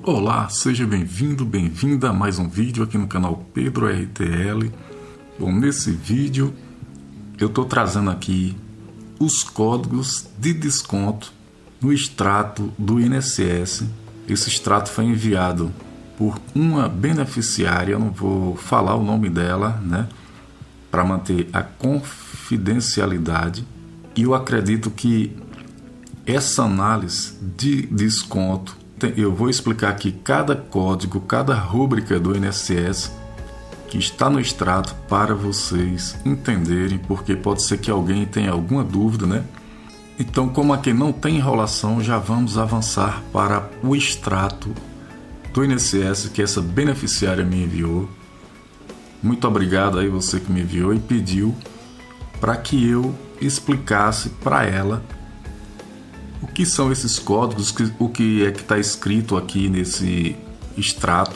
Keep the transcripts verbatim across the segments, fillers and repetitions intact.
Olá, seja bem-vindo, bem-vinda a mais um vídeo aqui no canal Pedro R T L. Bom, nesse vídeo eu estou trazendo aqui os códigos de desconto no extrato do I N S S. Esse extrato foi enviado por uma beneficiária, eu não vou falar o nome dela, né, para manter a confidencialidade. E eu acredito que essa análise de desconto, eu vou explicar aqui cada código, cada rúbrica do I N S S que está no extrato para vocês entenderem, porque pode ser que alguém tenha alguma dúvida, né? Então, como aqui não tem enrolação, já vamos avançar para o extrato do I N S S que essa beneficiária me enviou. Muito obrigado aí você que me enviou e pediu para que eu explicasse para ela o que são esses códigos, o que é que está escrito aqui nesse extrato.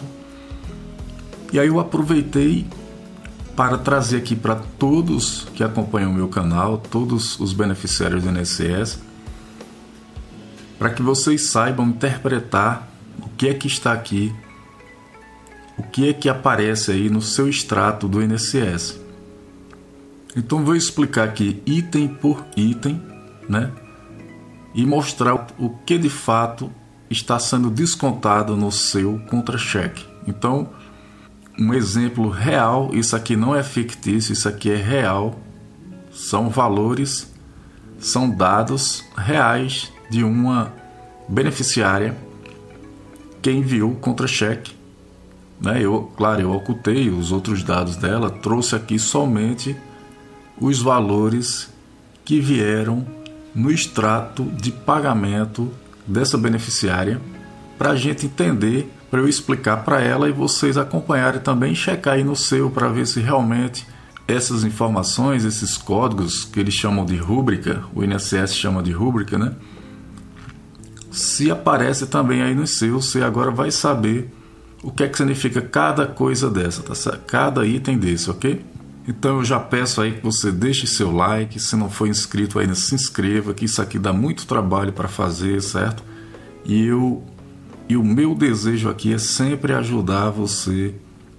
E aí eu aproveitei para trazer aqui para todos que acompanham o meu canal, todos os beneficiários do I N S S, para que vocês saibam interpretar o que é que está aqui, o que é que aparece aí no seu extrato do I N S S. Então vou explicar aqui item por item, né? E mostrar o que de fato está sendo descontado no seu contra-cheque. Então, um exemplo real, isso aqui não é fictício, isso aqui é real, são valores, são dados reais de uma beneficiária que enviou o contra-cheque. Né? Eu, claro, eu ocultei os outros dados dela, trouxe aqui somente os valores que vieram no extrato de pagamento dessa beneficiária, para a gente entender, para eu explicar para ela e vocês acompanharem também, checar aí no seu para ver se realmente essas informações, esses códigos que eles chamam de rúbrica, o I N S S chama de rúbrica, né? Se aparece também aí no seu, você agora vai saber o que é que significa cada coisa dessa, tá certo? Cada item desse, ok? Então eu já peço aí que você deixe seu like, se não for inscrito ainda se inscreva, que isso aqui dá muito trabalho para fazer, certo? E, eu, e o meu desejo aqui é sempre ajudar você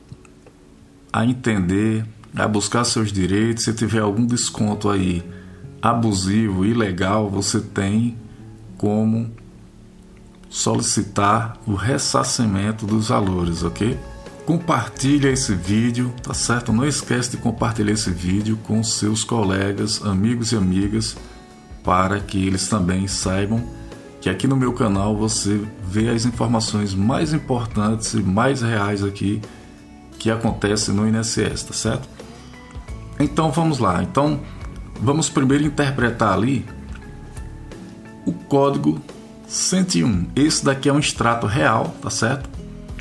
a entender, a buscar seus direitos. Se tiver algum desconto aí abusivo, ilegal, você tem como solicitar o ressarcimento dos valores, ok? Compartilha esse vídeo, tá certo? Não esquece de compartilhar esse vídeo com seus colegas, amigos e amigas, para que eles também saibam que aqui no meu canal você vê as informações mais importantes e mais reais aqui que acontecem no I N S S, tá certo? Então vamos lá. Então vamos primeiro interpretar ali o código cento e um. Esse daqui é um extrato real, tá certo?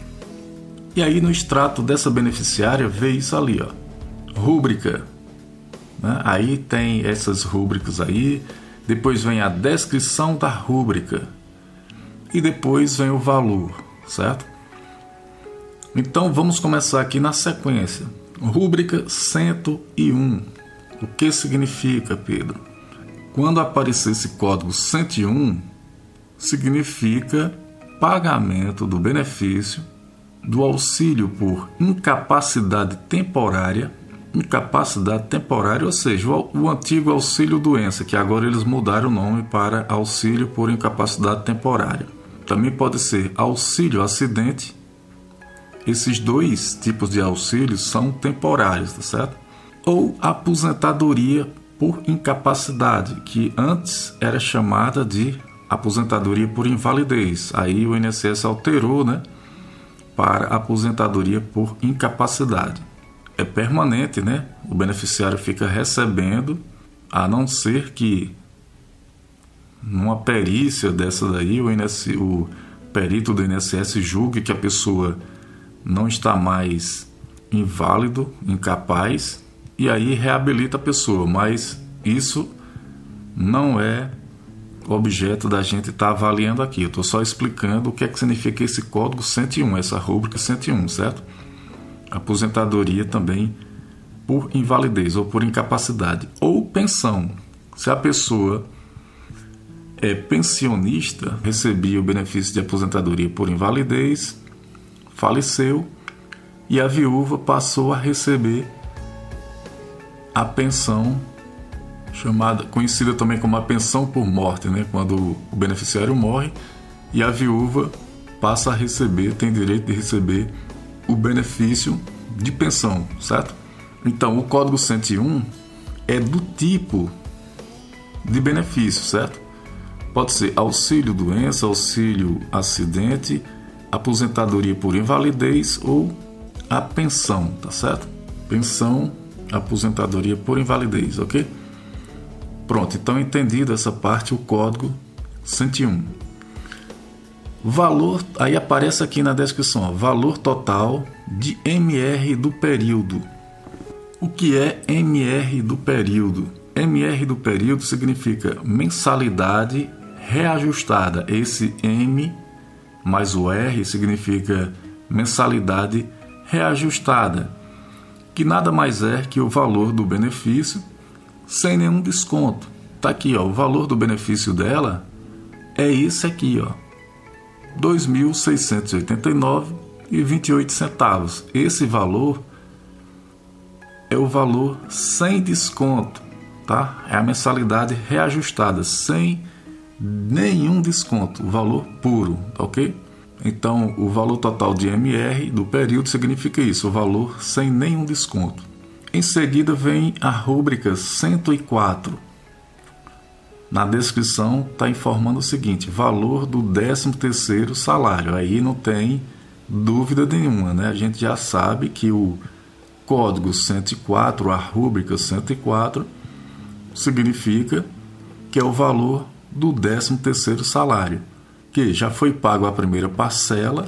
E aí no extrato dessa beneficiária vê isso ali, ó, rúbrica, né? Aí tem essas rúbricas aí, depois vem a descrição da rúbrica e depois vem o valor, certo? Então vamos começar aqui na sequência. Rúbrica cento e um. O que significa, Pedro? Quando aparecer esse código cento e um, significa pagamento do benefício do auxílio por incapacidade temporária, incapacidade temporária, ou seja, o, o antigo auxílio doença, que agora eles mudaram o nome para auxílio por incapacidade temporária. Também pode ser auxílio acidente. Esses dois tipos de auxílios são temporários, tá certo? Ou aposentadoria por incapacidade, que antes era chamada de aposentadoria por invalidez. Aí o I N S S alterou, né, para aposentadoria por incapacidade. É permanente, né? O beneficiário fica recebendo, a não ser que numa perícia dessa daí o, I N S, o perito do I N S S julgue que a pessoa não está mais inválido, incapaz, e aí reabilita a pessoa, mas isso não é objeto da gente estar tá avaliando aqui. Eu estou só explicando o que é que significa esse código cento e um, essa rúbrica cento e um, certo? Aposentadoria também por invalidez ou por incapacidade. Ou pensão. Se a pessoa é pensionista, recebia o benefício de aposentadoria por invalidez, faleceu e a viúva passou a receber a pensão chamada, conhecida também como a pensão por morte, né? Quando o beneficiário morre e a viúva passa a receber, tem direito de receber o benefício de pensão, certo? Então, o Código cento e um é do tipo de benefício, certo? Pode ser auxílio doença, auxílio acidente, aposentadoria por invalidez ou a pensão, tá certo? Pensão, aposentadoria por invalidez, ok? Pronto, então entendido essa parte, o Código cento e um. Valor, aí aparece aqui na descrição, ó, valor total de M R do período. O que é M R do período? M R do período significa mensalidade reajustada. Esse M mais o R significa mensalidade reajustada, que nada mais é que o valor do benefício sem nenhum desconto. Tá aqui, ó, o valor do benefício dela é esse aqui, ó, dois mil seiscentos e oitenta e nove reais e vinte e oito centavos. Esse valor é o valor sem desconto, tá? É a mensalidade reajustada, sem nenhum desconto, o valor puro, ok? Então, o valor total de M R do período significa isso, o valor sem nenhum desconto. Em seguida vem a rúbrica cento e quatro. Na descrição está informando o seguinte, valor do décimo terceiro salário. Aí não tem dúvida nenhuma, né? A gente já sabe que o Código cento e quatro, a rúbrica cento e quatro, significa que é o valor do décimo terceiro salário, que já foi pago a primeira parcela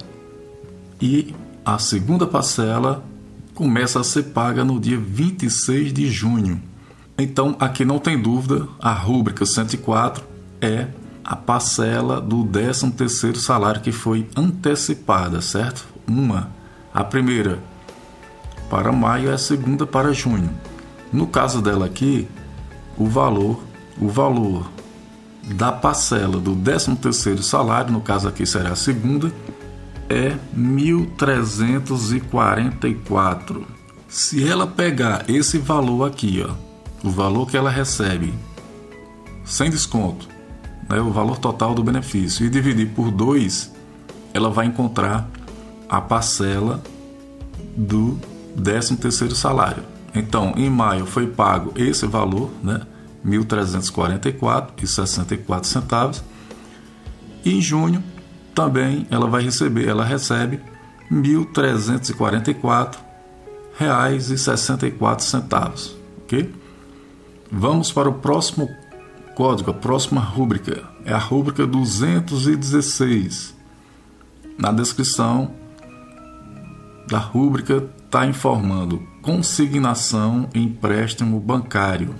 e a segunda parcela começa a ser paga no dia vinte e seis de junho. Então, aqui não tem dúvida, a rúbrica cento e quatro é a parcela do décimo terceiro salário que foi antecipada, certo? Uma, a primeira para maio e a segunda para junho. No caso dela aqui, o valor, o valor da parcela do décimo terceiro salário, no caso aqui será a segunda, é mil trezentos e quarenta e quatro. Se ela pegar esse valor aqui, ó, o valor que ela recebe sem desconto, né, o valor total do benefício, e dividir por dois, ela vai encontrar a parcela do décimo terceiro salário. Então, em maio foi pago esse valor, né, mil trezentos e quarenta e quatro reais e sessenta e quatro centavos. E em junho também ela vai receber, ela recebe mil trezentos e quarenta e quatro reais e sessenta e quatro centavos, ok? Vamos para o próximo código, a próxima rúbrica, é a rúbrica duzentos e dezesseis. Na descrição da rúbrica está informando consignação e empréstimo bancário.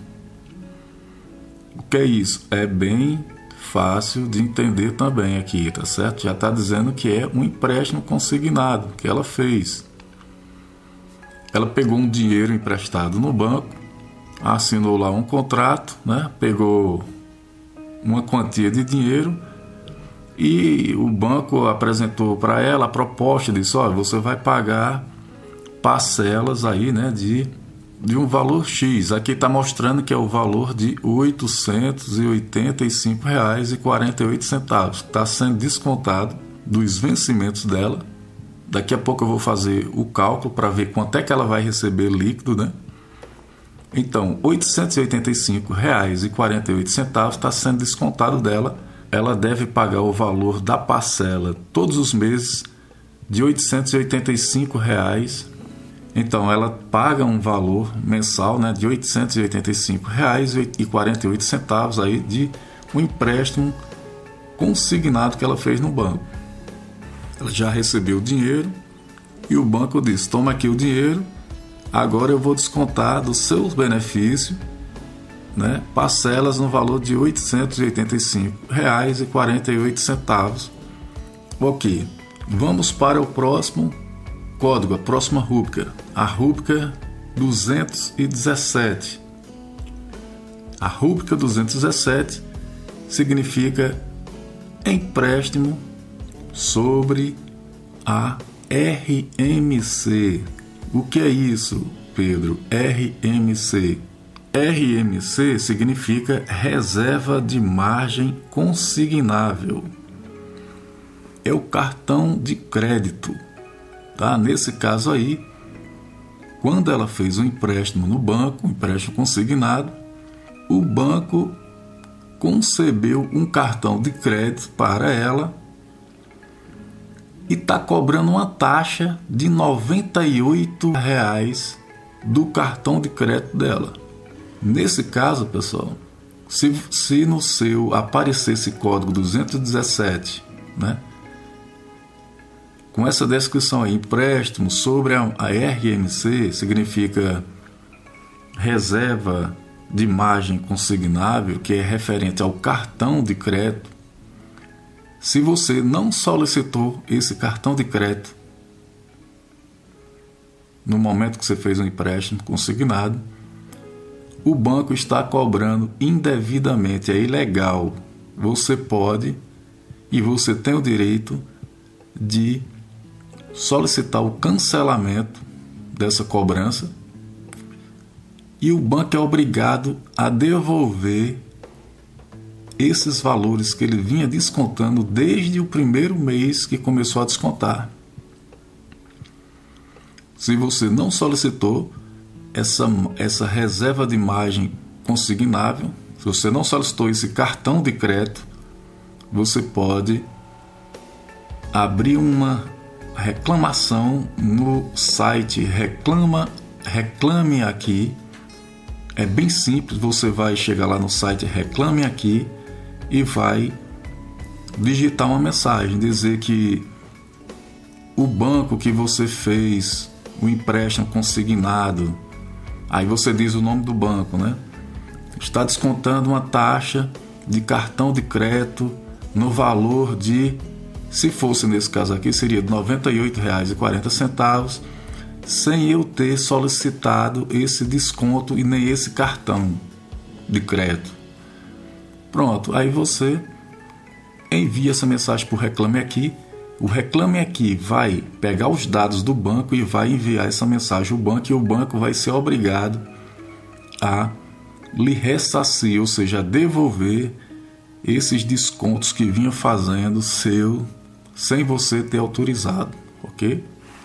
O que é isso? É bem fácil de entender também aqui, tá certo? Já está dizendo que é um empréstimo consignado que ela fez. Ela pegou um dinheiro emprestado no banco, assinou lá um contrato, né? Pegou uma quantia de dinheiro e o banco apresentou para ela a proposta, disse, olha, você vai pagar parcelas aí, né, de, de um valor X. Aqui está mostrando que é o valor de oitocentos e oitenta e cinco reais e quarenta e oito centavos, está sendo descontado dos vencimentos dela. Daqui a pouco eu vou fazer o cálculo para ver quanto é que ela vai receber líquido, né? Então, oitocentos e oitenta e cinco reais e quarenta e oito centavos está sendo descontado dela. Ela deve pagar o valor da parcela todos os meses de oitocentos e oitenta e cinco reais. Então, ela paga um valor mensal, né, de oitocentos e oitenta e cinco reais e quarenta e oito centavos aí de um empréstimo consignado que ela fez no banco. Ela já recebeu o dinheiro e o banco disse, toma aqui o dinheiro, agora eu vou descontar dos seus benefícios, né, parcelas no valor de oitocentos e oitenta e cinco reais e quarenta e oito centavos. Ok, vamos para o próximo código, a próxima rúbrica, a rúbrica duzentos e dezessete. A rúbrica duzentos e dezessete significa empréstimo sobre a R M C. O que é isso, Pedro? R M C. R M C significa reserva de margem consignável. É o cartão de crédito, tá? Nesse caso aí, quando ela fez um empréstimo no banco, um empréstimo consignado, o banco concebeu um cartão de crédito para ela e está cobrando uma taxa de noventa e oito reais do cartão de crédito dela. Nesse caso, pessoal, se, se no seu aparecer esse código duzentos e dezessete, né, com essa descrição aí, empréstimo sobre a, a R M C, significa reserva de margem consignável, que é referente ao cartão de crédito. Se você não solicitou esse cartão de crédito no momento que você fez um empréstimo consignado, o banco está cobrando indevidamente, é ilegal. Você pode e você tem o direito de solicitar o cancelamento dessa cobrança e o banco é obrigado a devolver esses valores que ele vinha descontando desde o primeiro mês que começou a descontar. Se você não solicitou essa, essa reserva de margem consignável, se você não solicitou esse cartão de crédito, você pode abrir uma reclamação no site Reclama, Reclame Aqui. É bem simples, você vai chegar lá no site Reclame Aqui e vai digitar uma mensagem, dizer que o banco que você fez o empréstimo consignado, aí você diz o nome do banco, né? Está descontando uma taxa de cartão de crédito no valor de, se fosse nesse caso aqui, seria de noventa e oito reais e quarenta centavos, sem eu ter solicitado esse desconto e nem esse cartão de crédito. Pronto, aí você envia essa mensagem para o Reclame Aqui. O Reclame Aqui vai pegar os dados do banco e vai enviar essa mensagem ao banco, e o banco vai ser obrigado a lhe ressarcir, ou seja, a devolver esses descontos que vinha fazendo seu sem você ter autorizado, ok?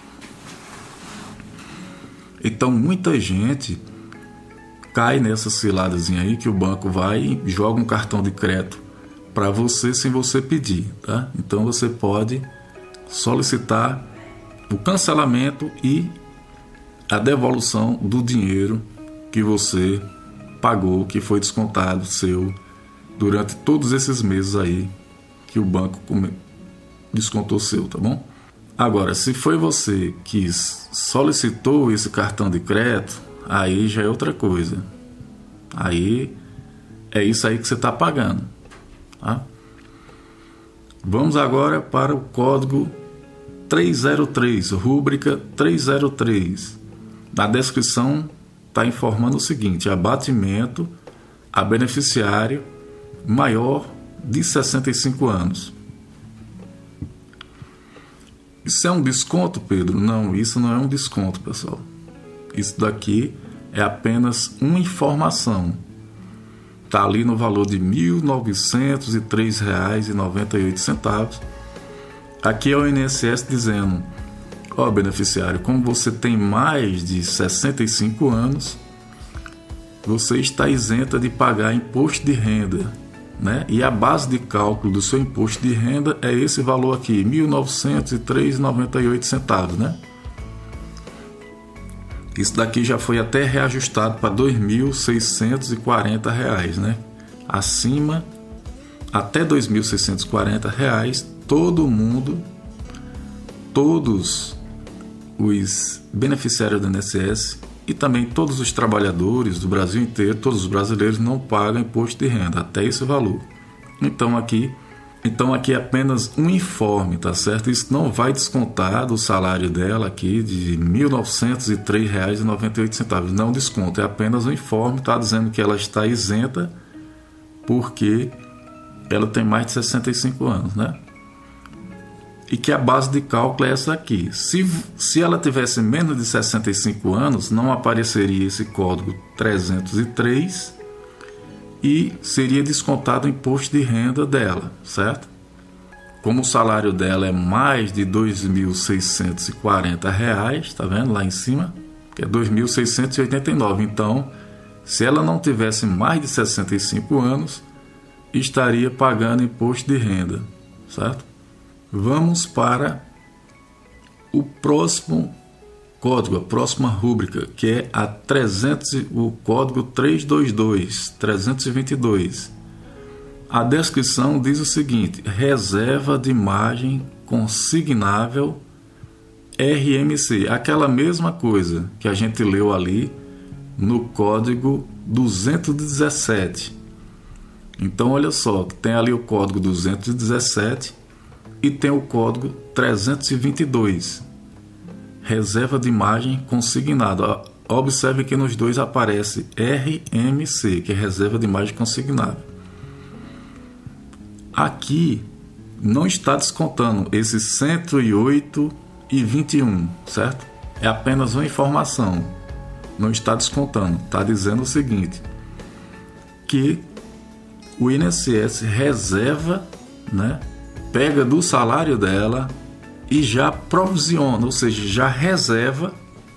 Então muita gente cai nessa ciladazinha aí que o banco vai e joga um cartão de crédito para você sem você pedir, tá? Então você pode solicitar o cancelamento e a devolução do dinheiro que você pagou, que foi descontado seu durante todos esses meses aí que o banco descontou seu, tá bom? Agora, se foi você que solicitou esse cartão de crédito, aí já é outra coisa. Aí é isso aí que você está pagando, tá? Vamos agora para o código trezentos e três, rúbrica trezentos e três. Na descrição está informando o seguinte: abatimento a beneficiário maior de sessenta e cinco anos. Isso é um desconto, Pedro? Não, isso não é um desconto, pessoal. Isso daqui é apenas uma informação. Está ali no valor de mil novecentos e três reais e noventa e oito centavos. Aqui é o I N S S dizendo: ó, beneficiário, como você tem mais de sessenta e cinco anos, você está isenta de pagar imposto de renda, né? E a base de cálculo do seu imposto de renda é esse valor aqui, mil novecentos e três reais e noventa e oito centavos, né? Isso daqui já foi até reajustado para dois mil seiscentos e quarenta reais, né? Acima, até dois mil seiscentos e quarenta reais, todo mundo, todos os beneficiários do I N S S e também todos os trabalhadores do Brasil inteiro, todos os brasileiros não pagam imposto de renda até esse valor. Então aqui, então aqui é apenas um informe, tá certo? Isso não vai descontar do salário dela aqui de mil novecentos e três reais e noventa e oito centavos. Não desconta, é apenas um informe, está dizendo que ela está isenta porque ela tem mais de sessenta e cinco anos, né? E que a base de cálculo é essa aqui. Se, se ela tivesse menos de sessenta e cinco anos, não apareceria esse código trezentos e três e seria descontado o imposto de renda dela, certo? Como o salário dela é mais de dois mil seiscentos e quarenta reais, tá vendo lá em cima? Que é dois mil seiscentos e oitenta e nove. Então, se ela não tivesse mais de sessenta e cinco anos, estaria pagando imposto de renda, certo? Vamos para o próximo código, a próxima rúbrica, que é a trezentos, o código trezentos e vinte e dois, trezentos e vinte e dois. A descrição diz o seguinte: reserva de margem consignável R M C, aquela mesma coisa que a gente leu ali no código duzentos e dezessete. Então olha só, tem ali o código duzentos e dezessete e tem o código trezentos e vinte e dois, reserva de margem consignada. Observe que nos dois aparece R M C, que é reserva de margem consignada. Aqui não está descontando esse cento e oito e vinte e um, certo? É apenas uma informação, não está descontando. Está dizendo o seguinte, que o I N S S reserva, né, pega do salário dela e já provisiona, ou seja, já reserva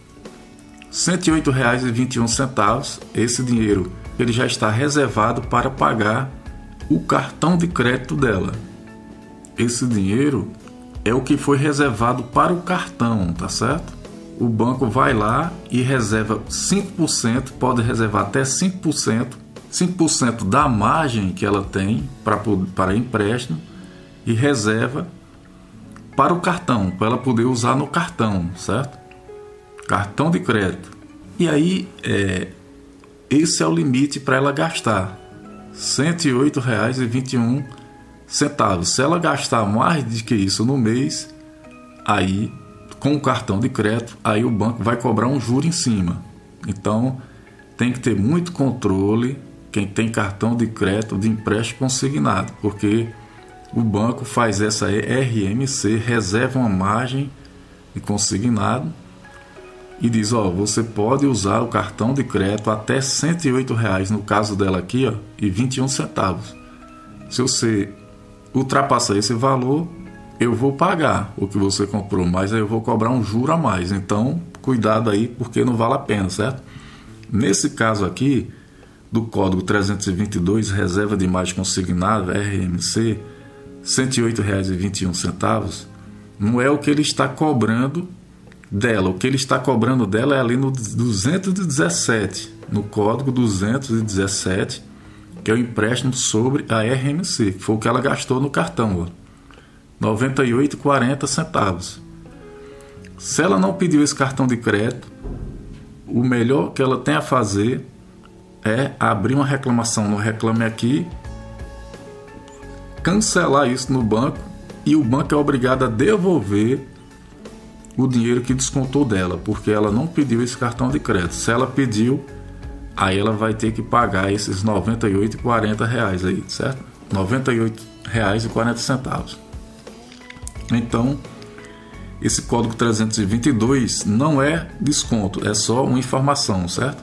cento e oito reais e vinte e um centavos. Esse dinheiro ele já está reservado para pagar o cartão de crédito dela. Esse dinheiro é o que foi reservado para o cartão, tá certo? O banco vai lá e reserva cinco por cento, pode reservar até cinco por cento, cinco por cento da margem que ela tem para, para empréstimo, e reserva para o cartão, para ela poder usar no cartão, certo? Cartão de crédito. E aí, é, esse é o limite para ela gastar, cento e oito reais e vinte e um centavos. Se ela gastar mais do que isso no mês, aí, com o cartão de crédito, aí o banco vai cobrar um juro em cima. Então, tem que ter muito controle quem tem cartão de crédito de empréstimo consignado, porque o banco faz essa R M C, reserva uma margem de consignado e diz, ó, você pode usar o cartão de crédito até cento e oito reais, no caso dela aqui, ó, e vinte e um centavos. Se você ultrapassar esse valor, eu vou pagar o que você comprou, mas aí eu vou cobrar um juro a mais. Então, cuidado aí, porque não vale a pena, certo? Nesse caso aqui, do código trezentos e vinte e dois, reserva de margem consignada, R M C, cento e oito reais e vinte e um centavos, não é o que ele está cobrando dela. O que ele está cobrando dela é ali no duzentos e dezessete, no código duzentos e dezessete, que é o empréstimo sobre a R M C, que foi o que ela gastou no cartão, ó, noventa e oito reais e quarenta centavos. Se ela não pediu esse cartão de crédito, o melhor que ela tem a fazer é abrir uma reclamação no Reclame Aqui, cancelar isso no banco, e o banco é obrigado a devolver o dinheiro que descontou dela, porque ela não pediu esse cartão de crédito. Se ela pediu, aí ela vai ter que pagar esses noventa e oito reais e quarenta reais aí, certo? noventa e oito reais e quarenta centavos. Então, esse código trezentos e vinte e dois não é desconto, é só uma informação, certo?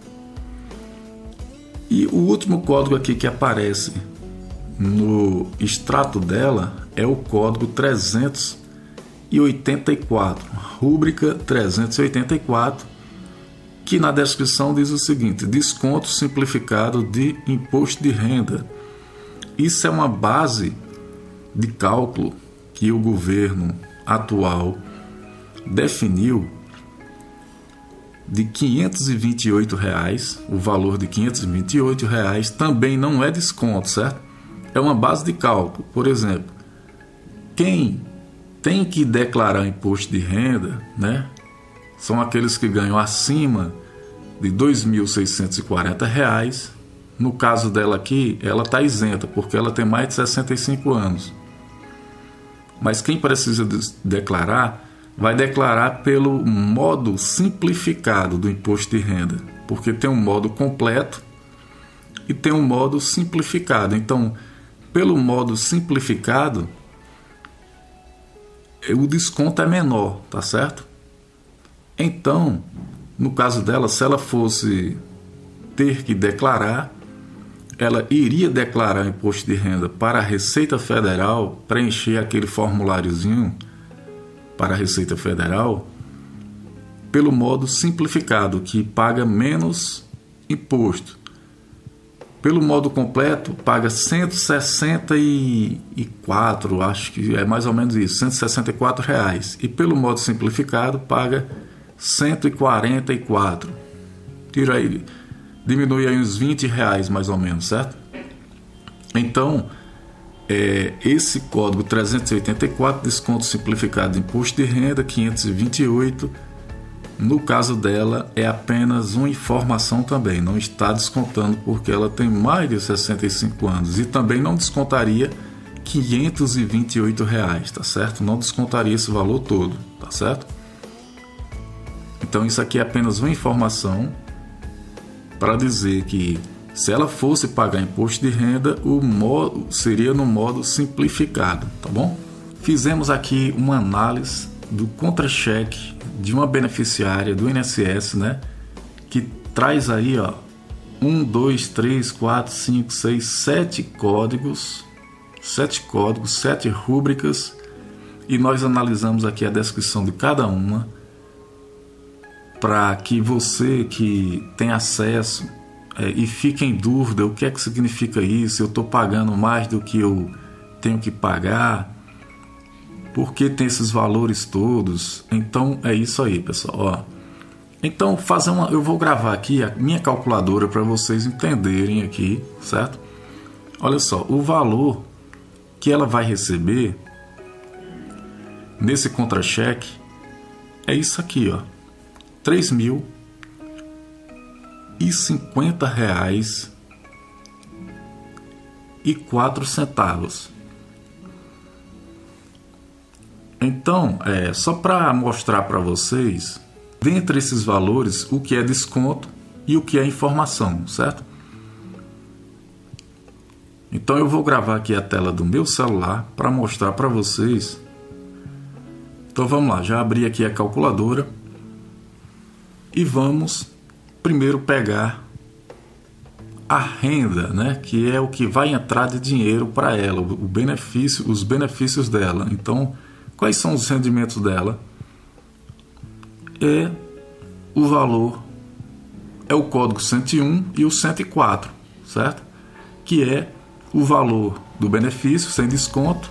E o último código aqui que aparece no extrato dela é o código trezentos e oitenta e quatro, rúbrica trezentos e oitenta e quatro, que na descrição diz o seguinte: desconto simplificado de imposto de renda. Isso é uma base de cálculo que o governo atual definiu de quinhentos e vinte e oito reais. O valor de quinhentos e vinte e oito reais também não é desconto, certo? É uma base de cálculo. Por exemplo, quem tem que declarar imposto de renda, né, são aqueles que ganham acima de dois mil seiscentos e quarenta reais. No caso dela aqui, ela está isenta, porque ela tem mais de sessenta e cinco anos. Mas quem precisa de declarar, vai declarar pelo modo simplificado do imposto de renda, porque tem um modo completo e tem um modo simplificado. Então, pelo modo simplificado, o desconto é menor, tá certo? Então, no caso dela, se ela fosse ter que declarar, ela iria declarar imposto de renda para a Receita Federal, preencher aquele formuláriozinho para a Receita Federal, pelo modo simplificado, que paga menos imposto. Pelo modo completo, paga cento e sessenta e quatro, acho que é mais ou menos isso, cento e sessenta e quatro reais. E pelo modo simplificado, paga cento e quarenta e quatro. Tira aí, diminui aí uns vinte reais mais ou menos, certo? Então, é, esse código trezentos e oitenta e quatro, desconto simplificado de imposto de renda, quinhentos e vinte e oito, no caso dela é apenas uma informação também, não está descontando porque ela tem mais de sessenta e cinco anos, e também não descontaria quinhentos e vinte e oito reais, tá certo? Não descontaria esse valor todo, tá certo? Então isso aqui é apenas uma informação para dizer que se ela fosse pagar imposto de renda, o modo seria no modo simplificado, tá bom? Fizemos aqui uma análise do contra-cheque de uma beneficiária do I N S S, né, que traz aí, ó, um, dois, três, quatro, cinco, seis, sete códigos, sete códigos, sete rúbricas, e nós analisamos aqui a descrição de cada uma para que você que tem acesso é, e fique em dúvida o que é que significa isso, eu estou pagando mais do que eu tenho que pagar, por que tem esses valores todos? Então é isso aí, pessoal. Ó, então fazer uma, eu vou gravar aqui a minha calculadora para vocês entenderem aqui, certo? Olha só, o valor que ela vai receber nesse contra-cheque é isso aqui, ó, três mil e cinquenta reais e quatro centavos. Então, é, só para mostrar para vocês, dentre esses valores, o que é desconto e o que é informação, certo? Então eu vou gravar aqui a tela do meu celular para mostrar para vocês. Então vamos lá, já abri aqui a calculadora e vamos primeiro pegar a renda, né, que é o que vai entrar de dinheiro para ela, o benefício, os benefícios dela. Então, quais são os rendimentos dela? É o valor, é o código cento e um e o cento e quatro, certo? Que é o valor do benefício sem desconto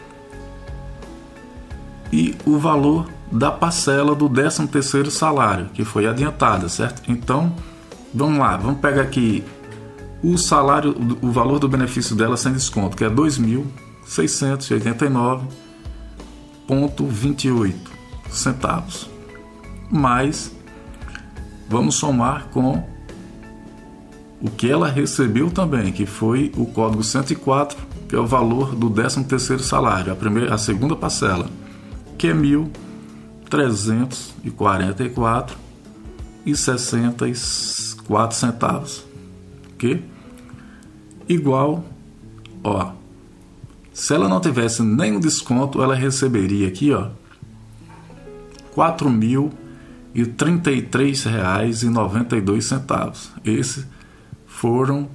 e o valor da parcela do décimo terceiro salário, que foi adiantada, certo? Então, vamos lá, vamos pegar aqui o salário, o valor do benefício dela sem desconto, que é dois mil seiscentos e oitenta e nove vírgula vinte e oito centavos, mais vamos somar com o que ela recebeu também, que foi o código cento e quatro, que é o valor do décimo terceiro salário, a primeira, a segunda parcela, que é mil trezentos e quarenta e quatro e sessenta e quatro centavos, ok? Igual, ó, se ela não tivesse nenhum desconto, ela receberia aqui, ó, quatro mil e trinta e três reais e noventa e dois centavos. Esses foram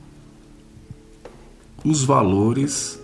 os valores.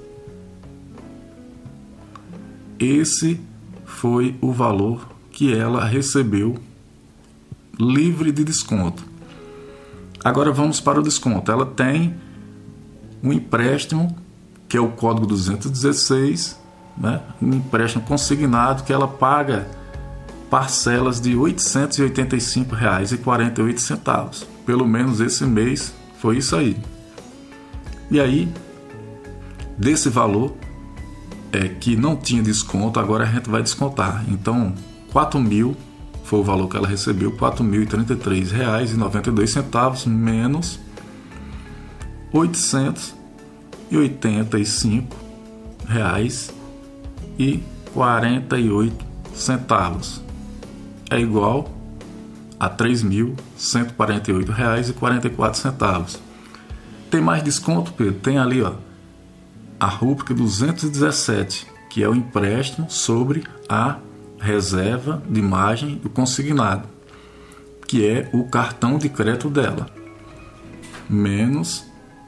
Esse foi o valor que ela recebeu livre de desconto. Agora vamos para o desconto. Ela tem um empréstimo, que é o código duzentos e dezesseis, né? Um empréstimo consignado que ela paga parcelas de oitocentos e oitenta e cinco reais e quarenta e oito centavos. Pelo menos esse mês foi isso aí. E aí, desse valor é, que não tinha desconto, agora a gente vai descontar. Então, quatro mil foi o valor que ela recebeu, quatro mil e trinta e três reais e noventa e dois centavos menos oitocentos e oitenta e cinco reais e quarenta e oito centavos. É igual a três mil cento e quarenta e oito reais e quarenta e quatro centavos. Tem mais desconto, Pedro? Tem ali, ó, a rúbrica duzentos e dezessete, que é o empréstimo sobre a reserva de margem do consignado, que é o cartão de crédito dela, menos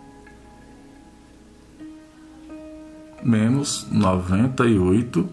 menos noventa e oito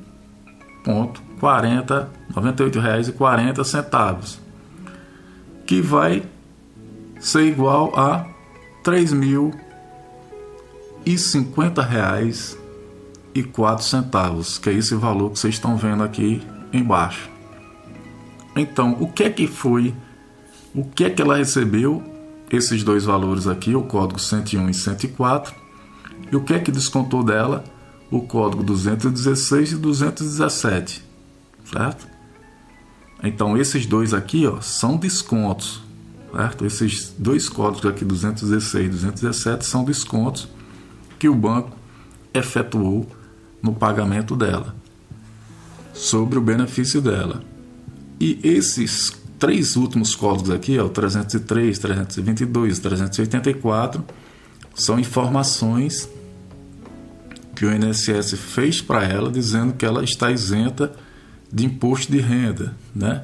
reais e quarenta centavos, que vai ser igual a três mil e cinquenta reais e quatro centavos, que é esse valor que vocês estão vendo aqui embaixo. Então, o que é que foi, o que é que ela recebeu, esses dois valores aqui, o código cento e um e cento e quatro, e o que é que descontou dela, o código duzentos e dezesseis e duzentos e dezessete, certo? Então, esses dois aqui, ó, são descontos, certo? Esses dois códigos aqui, duzentos e dezesseis e duzentos e dezessete, são descontos que o banco efetuou no pagamento dela, sobre o benefício dela. E esses três últimos códigos aqui, ó, o trezentos e três, trezentos e vinte e dois, trezentos e oitenta e quatro, são informações que o I N S S fez para ela, dizendo que ela está isenta de imposto de renda, né?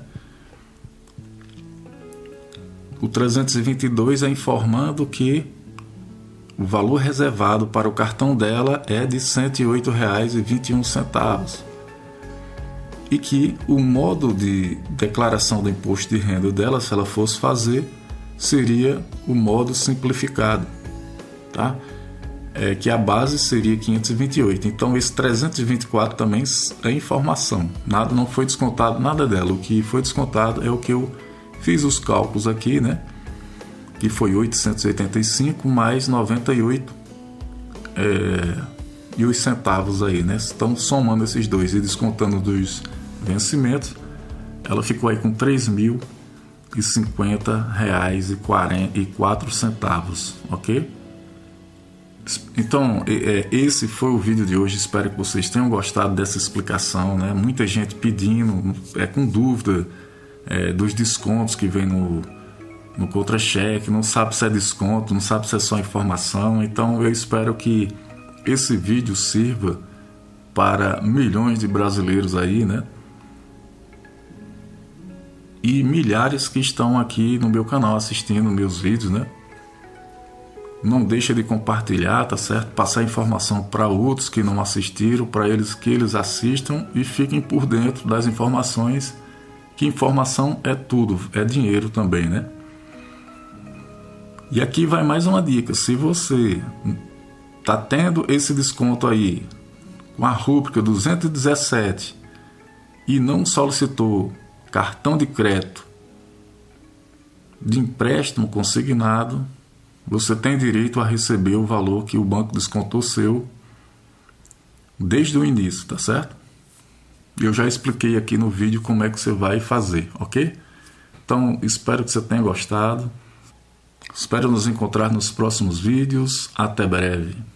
O trezentos e vinte e dois é informando que o valor reservado para o cartão dela é de cento e oito reais e vinte e um centavos. E que o modo de declaração do imposto de renda dela, se ela fosse fazer, seria o modo simplificado, tá? É, que a base seria quinhentos e vinte e oito. Então esse trezentos e vinte e quatro também é informação, nada, não foi descontado nada dela. O que foi descontado é o que eu fiz os cálculos aqui, né? Que foi oitocentos e oitenta e cinco mais noventa e oito é, e os centavos aí, né? Estão somando esses dois e descontando dos vencimentos, ela ficou aí com três mil e cinquenta reais e quatro centavos, ok? Então, esse foi o vídeo de hoje. Espero que vocês tenham gostado dessa explicação, né? Muita gente pedindo, é, com dúvida é, dos descontos que vem no, no contra-cheque, não sabe se é desconto, não sabe se é só informação. Então eu espero que esse vídeo sirva para milhões de brasileiros aí, né? E milhares que estão aqui no meu canal assistindo meus vídeos, né? Não deixa de compartilhar, tá certo? Passar informação para outros que não assistiram, para eles que eles assistam e fiquem por dentro das informações, que informação é tudo, é dinheiro também, né? E aqui vai mais uma dica: se você tá tendo esse desconto aí com a rúbrica duzentos e dezessete e não solicitou cartão de crédito de empréstimo consignado, você tem direito a receber o valor que o banco descontou seu desde o início, tá certo? Eu já expliquei aqui no vídeo como é que você vai fazer, ok? Então, espero que você tenha gostado. Espero nos encontrar nos próximos vídeos. Até breve.